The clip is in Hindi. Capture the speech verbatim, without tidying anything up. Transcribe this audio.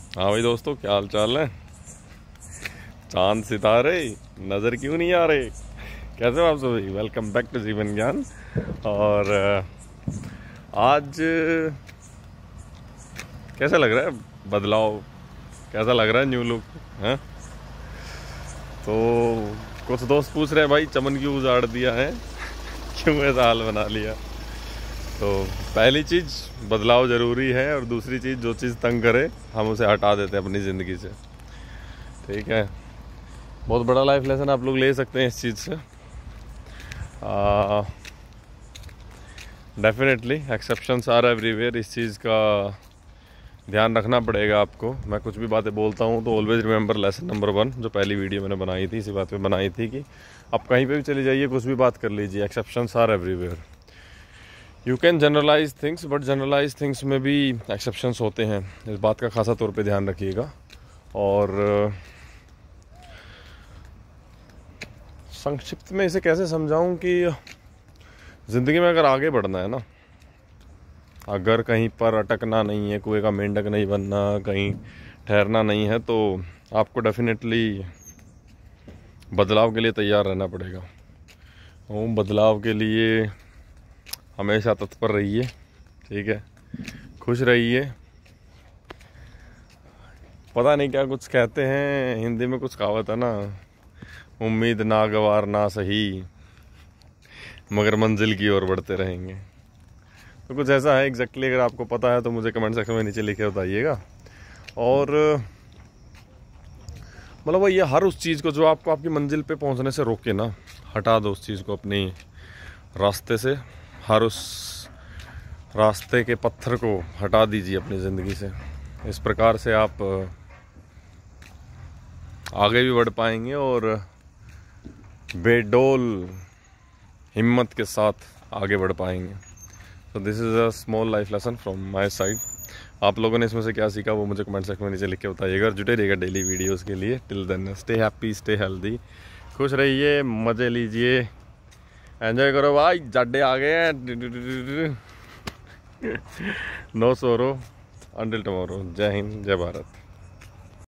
हाँ भाई दोस्तों, क्या हाल चाल है। चांद सितारे नज़र क्यों नहीं आ रहे। कैसे हो आप सभी। वेलकम बैक टू जीवन ज्ञान। और आज कैसा लग रहा है बदलाव, कैसा लग रहा है न्यू लुक है। तो कुछ दोस्त पूछ रहे हैं भाई चमन क्यों उजाड़ दिया है क्यों ऐसा हाल बना लिया। तो पहली चीज़ बदलाव ज़रूरी है, और दूसरी चीज़ जो चीज़ तंग करे हम उसे हटा देते हैं अपनी ज़िंदगी से। ठीक है, बहुत बड़ा लाइफ लेसन आप लोग ले सकते हैं इस चीज़ से। डेफिनेटली एक्सेप्शंस आर एवरीवेयर, इस चीज़ का ध्यान रखना पड़ेगा आपको। मैं कुछ भी बातें बोलता हूँ तो always remember lesson number one, जो पहली वीडियो मैंने बनाई थी इसी बात पे बनाई थी कि आप कहीं पे भी चले जाइए, कुछ भी बात कर लीजिए, exceptions are everywhere. You can generalize things, but generalize things में भी एक्सेप्शंस होते हैं, इस बात का खासा तौर पे ध्यान रखिएगा। और संक्षिप्त में इसे कैसे समझाऊं कि ज़िंदगी में अगर आगे बढ़ना है ना, अगर कहीं पर अटकना नहीं है, कुएं का मेंढक नहीं बनना, कहीं ठहरना नहीं है, तो आपको डेफिनेटली बदलाव के लिए तैयार रहना पड़ेगा। वो बदलाव के लिए हमेशा तत्पर रहिए, ठीक है, खुश रहिए। पता नहीं क्या कुछ कहते हैं हिंदी में, कुछ कहावत है ना, उम्मीद नागवार ना सही मगर मंजिल की ओर बढ़ते रहेंगे। तो कुछ ऐसा है एग्जैक्टली। अगर आपको पता है तो मुझे कमेंट सेक्शन में नीचे लिखे बताइएगा। और मतलब वो ये हर उस चीज़ को जो आपको आपकी मंजिल पे पहुंचने से रोके ना, हटा दो उस चीज़ को अपनी रास्ते से। हर उस रास्ते के पत्थर को हटा दीजिए अपनी ज़िंदगी से। इस प्रकार से आप आगे भी बढ़ पाएंगे और बेडोल हिम्मत के साथ आगे बढ़ पाएंगे। तो this is a small life lesson from my side. आप लोगों ने इसमें से क्या सीखा वो मुझे कमेंट सेक्शन में नीचे लिख के बताइएगा। जुटे रहिएगा डेली वीडियोस के लिए। Till then stay happy, stay healthy, खुश रहिए, मज़े लीजिए, एंजॉय करो भाई। जाडे आ गए हैं। नो सोरो अंटिल टुमारो। जय हिंद, जय भारत।